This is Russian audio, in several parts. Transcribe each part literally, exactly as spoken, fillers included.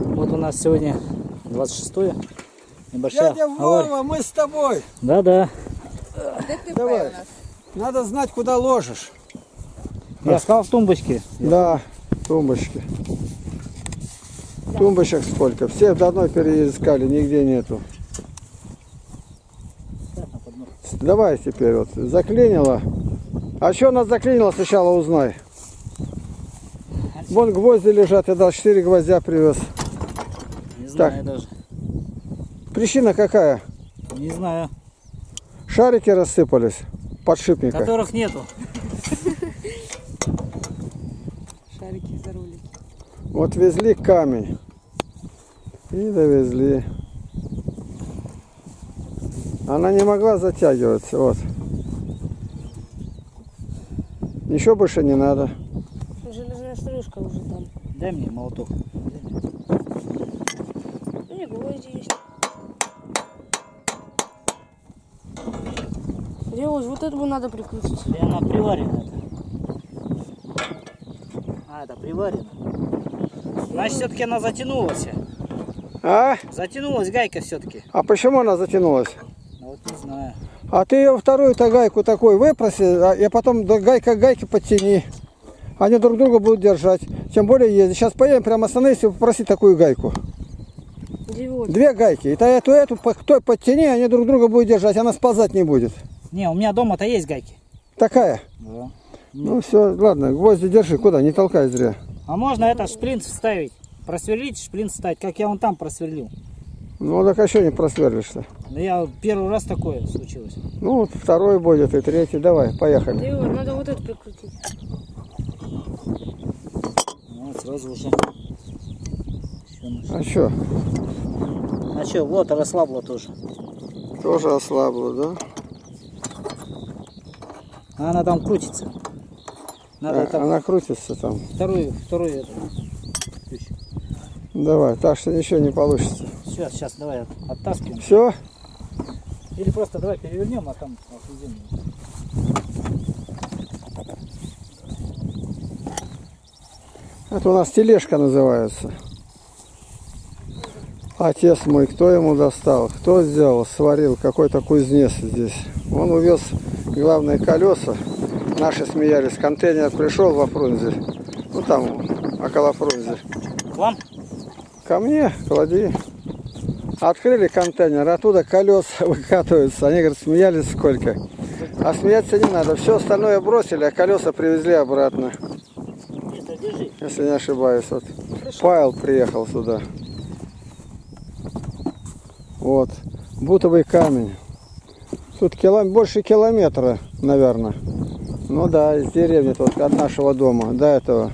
Вот у нас сегодня двадцать шестое. Небольшая Дядя Вова, мы с тобой. Да-да. Давай. Надо знать, куда ложишь. Я сказал в тумбочке. Да, тумбочки. Тумбочек сколько. Все давно переискали, нигде нету. Давай теперь вот. Заклинило. А что нас заклинило, сначала узнай. Вон гвозди лежат, я дал четыре гвоздя привез. Не знаю Так. даже. Причина какая? Не знаю. Шарики рассыпались, подшипника. Которых нету. Шарики за рулики. Вот везли камень. И довезли. Она не могла затягиваться. Вот. Ничего больше не надо. Железная стружка уже там. Дай мне молоток. И гвозди есть. Делать, вот это бы надо прикрутить. И она приварена. А, это приварено. Значит, все-таки она затянулась. А? Затянулась гайка все-таки. А почему она затянулась? Ну, вот не знаю. А ты ее вторую-то гайку такой выпроси, а и потом гайка к гайке подтяни. Они друг друга будут держать. Тем более ездить. Сейчас поедем, прямо остановись и попроси такую гайку. Девот. Две гайки. И то эту, эту, кто подтяни, они друг друга будут держать. Она сползать не будет. Не, у меня дома-то есть гайки. Такая? Да. Ну все, ладно, гвозди держи. Куда? Не толкай зря. А можно это шплинт вставить? Просверлить, шплинт вставить, как я вон там просверлил. Ну так а что не просверлишься? Да я первый раз такое случилось. Ну вот второй будет и третий. Давай, поехали. Девот, надо вот это прикрутить. Вот сразу уже. А что? А что, вот расслабло тоже. Тоже ослабло, да? А она там крутится. Надо А, это она крутится там. вторую, вторую эту ключ. Давай, так что ничего не получится. Сейчас, сейчас, давай от- оттаскиваем. Все? Или просто давай перевернем, а там отвезем. Это у нас тележка называется. Отец мой, кто ему достал? Кто сделал, сварил? Какой-то кузнец здесь. Он увез главные колеса. Наши смеялись. Контейнер пришел во Фрунзе. Ну там, около Фрунзе. К вам? Ко мне, клади. Открыли контейнер, оттуда колеса выкатываются. Они, говорят, смеялись сколько. А смеяться не надо. Все остальное бросили, а колеса привезли обратно. Это держи. Если не ошибаюсь. Вот. Павел приехал сюда. Вот. Бутовый камень. Тут килом... больше километра, наверное. Ну да, из деревни, тут от нашего дома, до этого.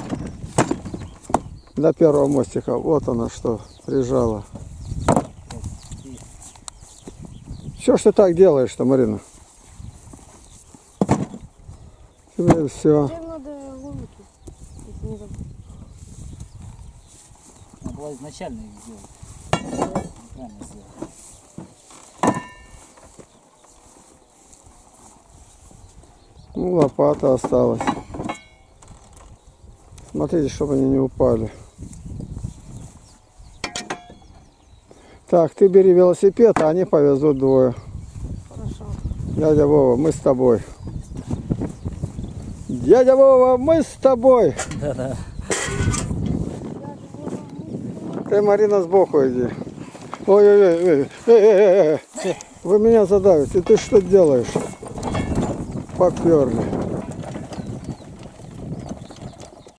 До первого мостика. Вот она что прижала. Что ж ты так делаешь-то, Марина? Тебе все. Зачем надо ломики? Если не забыть. Надо было изначально их сделать. Правильно сделать. Ну, лопата осталась. Смотрите, чтобы они не упали. Так, ты бери велосипед, а они повезут двое. Хорошо. Дядя Вова, мы с тобой. Дядя Вова, мы с тобой. Да-да. Ты, Марина, сбоку иди. Ой-ой-ой. Вы меня задавите. Ты что делаешь? Поперли.